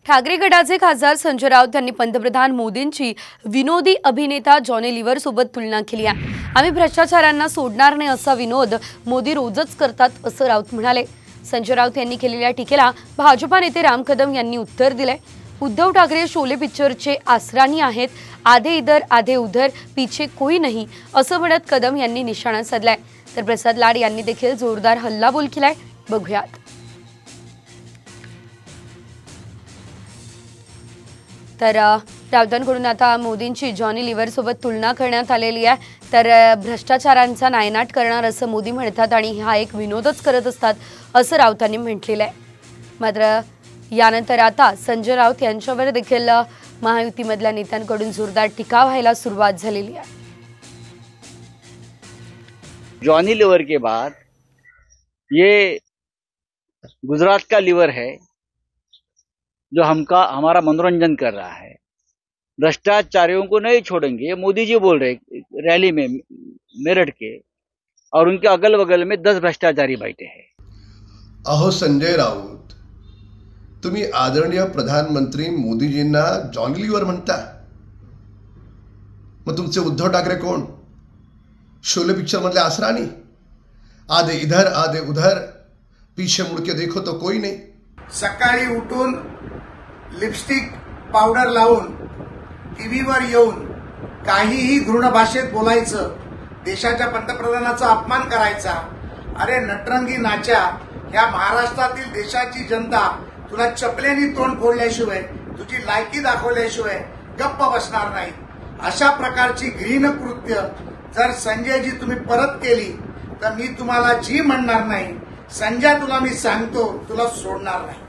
ठाकरे गटाचे खासदार संजय राऊत यांनी पंतप्रधान मोदींची विनोदी अभिनेता जॉनी लिव्हर सोबत तुलना केली आहे। आम्ही भ्रष्टाचारांना सोडणार नाही असा विनोद मोदी रोजच करतात असं राऊत म्हणाले। संजय राऊत यांनी केलेल्या टीकेला भाजपा नेते राम कदम यांनी उत्तर दिले। उद्धव ठाकरे शोले पिक्चरचे आसरानी आहेत, आधे इधर आधे उधर पीछे कोई नहीं असं म्हणत कदम यांनी निशाणा साधलाय। तर प्रसाद लाड यांनी देखील जोरदार हल्लाबोल केलाय। बघूयात। तर राऊतांकडून आता मोदींची जॉनी लिव्हर सोबत तुलना करण्यात आलेली आहे। तर भ्रष्टाचारांचा नायनाट करणार असं मोदी म्हणतात आणि हा एक विनोदच करत असतात असं राऊतांनी म्हटलेलं आहे। मात्र यानंतर आता संजय राऊत यांच्यावर देखील महायुतीमधल्या नेत्यांकडून जोरदार टीका व्हायला सुरुवात झालेली आहे। जॉनी लिवर के बाद ये गुजरात का लिवर है जो हमारा मनोरंजन कर रहा है। भ्रष्टाचारियों को नहीं छोड़ेंगे, मोदी जी बोल रहे रैली में मेरठ के, और उनके अगल बगल में 10 भ्रष्टाचारी बैठे हैं। अहो संजय राऊत, तुम्ही आदरणीय प्रधानमंत्री मोदीजींना जॉनी लिव्हर म्हणता, मग तुमचे उद्धव ठाकरे कोण? शोले पिक्चर मधले आसरानी, आधे इधर आधे उधर पीछे मुड़ के देखो तो कोई नहीं। सकाळी उठून लिपस्टिक पावडर लावून टीव्हीवर येऊन काहीही घृण भाषेत बोलायचं, देशाच्या पंतप्रधानाचा अपमान करायचा। अरे नटरंगी नाच्या, ह्या महाराष्ट्रातील देशाची जनता तुला चपलेनी तोंड फोडल्याशिवाय, तुझी लायकी दाखवल्याशिवाय गप्प बसणार नाही। अशा प्रकारची घृण कृत्य जर संजयजी तुम्ही परत केली तर मी तुम्हाला जी म्हणणार नाही। संजय तुला मी सांगतो, तुला सोडणार नाही।